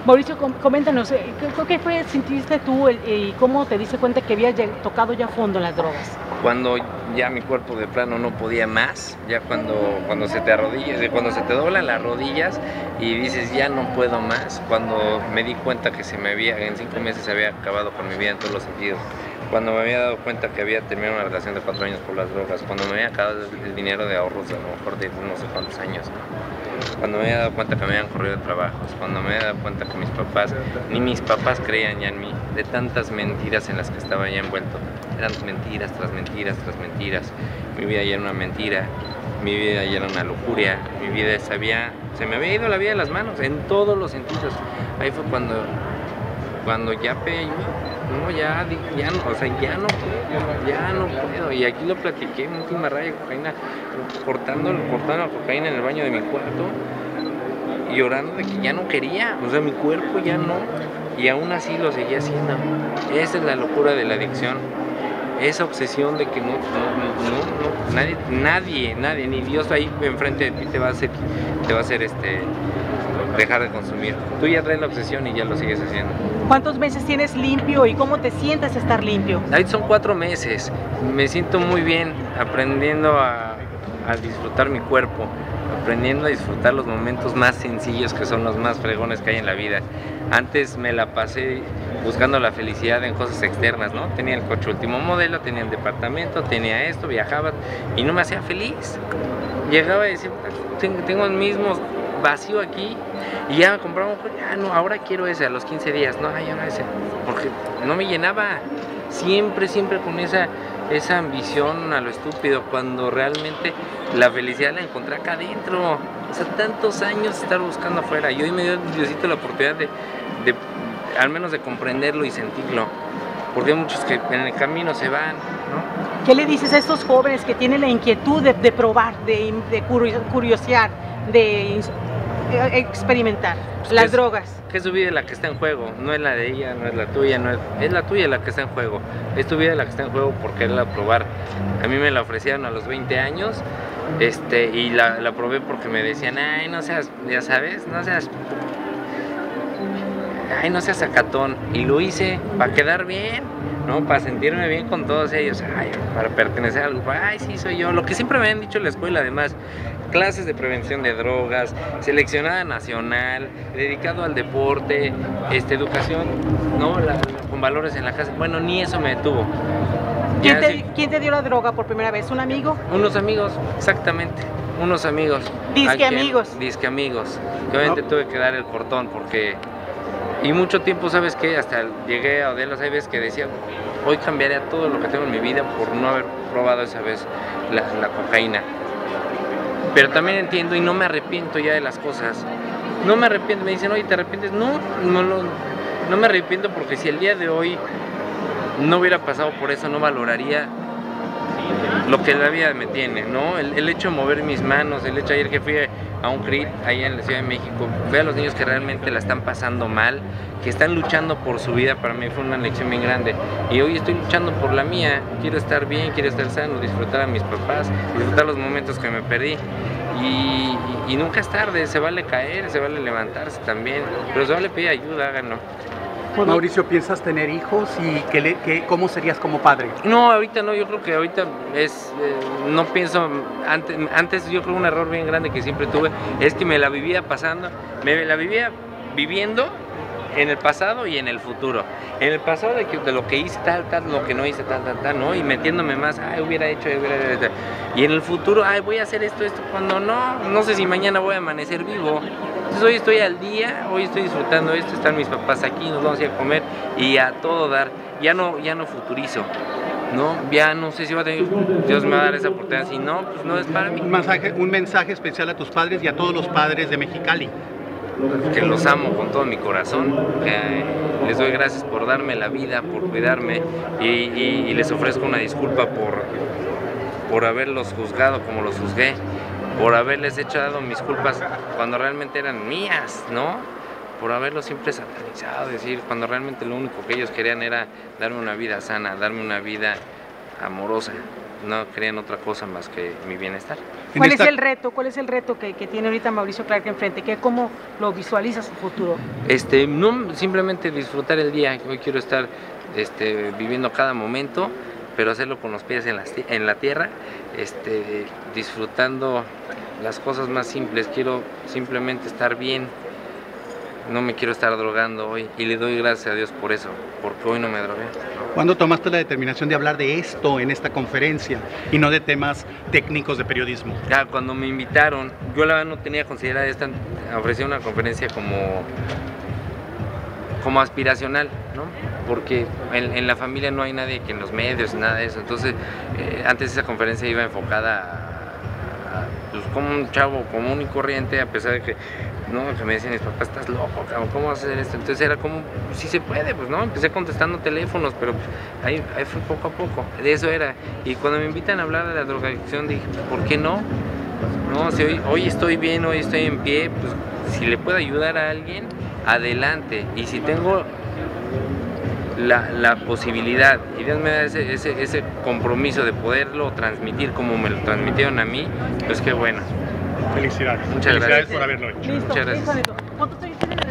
Mauricio, coméntanos, ¿qué fue, sentiste tú y cómo te diste cuenta que habías tocado ya fondo en las drogas? Cuando ya mi cuerpo de plano no podía más, ya cuando se te arrodilla, cuando se te doblan las rodillas y dices ya no puedo más, cuando me di cuenta que en 5 meses se había acabado con mi vida en todos los sentidos, cuando me había dado cuenta que había terminado una relación de 4 años por las drogas, cuando me había acabado el dinero de ahorros a lo mejor de no sé cuántos años, cuando me había dado cuenta que me habían corrido de trabajos, cuando me había dado cuenta que ni mis papás creían ya en mí, de tantas mentiras en las que estaba ya envuelto. Eran mentiras tras mentiras tras mentiras. Mi vida ya era una mentira, mi vida ya era una lujuria, mi vida se me había ido la vida de las manos en todos los sentidos. Ahí fue cuando ya no, ya no, o sea, ya no puedo. Y aquí lo platiqué, en última raya de cocaína, cortando la cocaína en el baño de mi cuarto, y llorando de que ya no quería, o sea, mi cuerpo ya no, y aún así lo seguía haciendo. Esa es la locura de la adicción, esa obsesión de que nadie, ni Dios ahí enfrente de ti te va a hacer dejar de consumir. Tú ya traes la obsesión y ya lo sigues haciendo. ¿Cuántos meses tienes limpio y cómo te sientes estar limpio? Ahí son 4 meses. Me siento muy bien, aprendiendo a disfrutar mi cuerpo, aprendiendo a disfrutar los momentos más sencillos, que son los más fregones que hay en la vida. Antes me la pasé buscando la felicidad en cosas externas, ¿no? Tenía el coche último modelo, tenía el departamento, tenía esto, viajaba y no me hacía feliz. Llegaba y decía, tengo el mismo vacío aquí, y ya me compraba un coche, no, ahora quiero ese, a los 15 días, no, ahora ese, porque no me llenaba, siempre con esa ambición a lo estúpido, cuando realmente la felicidad la encontré acá adentro. O sea, tantos años estar buscando afuera, y hoy me dio Diosito la oportunidad de al menos de comprenderlo y sentirlo, porque hay muchos que en el camino se van, ¿no? ¿Qué le dices a estos jóvenes que tienen la inquietud de probar, de curiosear, de experimentar las drogas? Que es su vida la que está en juego, no es la de ella, no es la tuya, es la tuya la que está en juego, es tu vida la que está en juego por quererla probar. A mí me la ofrecieron a los 20 años, y la probé porque me decían, ay, no seas, ya sabes, no seas sacatón, y lo hice para quedar bien, ¿no? Para sentirme bien con todos ellos, para pertenecer a algo, ay, sí, soy yo, lo que siempre me han dicho en la escuela. Además, clases de prevención de drogas, seleccionada nacional, dedicado al deporte, educación, ¿no? Con valores en la casa. Bueno, ni eso me detuvo. ¿Quién te dio la droga por primera vez? ¿Un amigo? Unos amigos, exactamente, unos amigos. Disque amigos. Disque amigos. Que obviamente tuve que dar el cortón porque... Y mucho tiempo, ¿sabes qué? Hasta llegué a odiarlos. Hay veces que decía, hoy cambiaría todo lo que tengo en mi vida por no haber probado esa vez la cocaína. Pero también entiendo y no me arrepiento ya de las cosas. No me arrepiento. Me dicen, oye, ¿te arrepientes? No me arrepiento, porque si el día de hoy no hubiera pasado por eso, no valoraría lo que la vida me tiene, ¿no? El hecho de mover mis manos, el hecho ayer que fui a un CRIT allá en la Ciudad de México, ver a los niños que realmente la están pasando mal, que están luchando por su vida, para mí fue una lección bien grande. Y hoy estoy luchando por la mía, quiero estar bien, quiero estar sano, disfrutar a mis papás, disfrutar los momentos que me perdí. Y nunca es tarde, se vale caer, se vale levantarse también, pero se vale pedir ayuda, háganlo. Mauricio, ¿piensas tener hijos y cómo serías como padre? No, ahorita no, yo creo que ahorita no pienso, antes yo creo un error bien grande que siempre tuve, es que me la vivía viviendo en el pasado y en el futuro. En el pasado de lo que hice tal, lo que no hice tal, ¿no? Y metiéndome más, hubiera hecho. Y en el futuro, voy a hacer esto, cuando no sé si mañana voy a amanecer vivo. Entonces hoy estoy al día, hoy estoy disfrutando esto, están mis papás aquí, nos vamos a ir a comer y a todo dar. Ya no futurizo, ¿no? Ya no sé si Dios me va a dar esa oportunidad, si no, pues no es para mí. Un mensaje especial a tus padres y a todos los padres de Mexicali. Que los amo con todo mi corazón, les doy gracias por darme la vida, por cuidarme, y les ofrezco una disculpa por haberlos juzgado como los juzgué, por haberles dado mis culpas cuando realmente eran mías, ¿no? Por haberlos siempre satanizado, decir, cuando realmente lo único que ellos querían era darme una vida sana, darme una vida amorosa, no querían otra cosa más que mi bienestar. ¿Cuál es el reto? ¿Cuál es el reto que tiene ahorita Mauricio Clark enfrente? ¿Cómo lo visualiza su futuro? No simplemente disfrutar el día. Hoy quiero estar viviendo cada momento, pero hacerlo con los pies en la tierra, disfrutando las cosas más simples. Quiero simplemente estar bien. No me quiero estar drogando hoy y le doy gracias a Dios por eso, porque hoy no me drogué. ¿Cuándo tomaste la determinación de hablar de esto en esta conferencia y no de temas técnicos de periodismo? Cuando me invitaron, yo la verdad no tenía considerada esta, ofrecí una conferencia como aspiracional, ¿no? Porque en la familia no hay nadie que en los medios, nada de eso. Entonces, antes esa conferencia iba enfocada pues, como un chavo común y corriente, a pesar de que me decían mis papás, estás loco, cabrón, ¿cómo vas a hacer esto? Entonces era como, sí se puede, pues no, empecé contestando teléfonos, pero pues, ahí fue poco a poco, de eso era. Y cuando me invitan a hablar de la drogadicción dije, ¿por qué no? No, si hoy estoy bien, hoy estoy en pie, pues si le puedo ayudar a alguien, adelante. Y si tengo la posibilidad y Dios me da ese compromiso de poderlo transmitir como me lo transmitieron a mí, pues qué bueno. Felicidades. Muchas gracias por haberlo hecho. Listo. Muchas gracias. ¿Cuántos años tiene?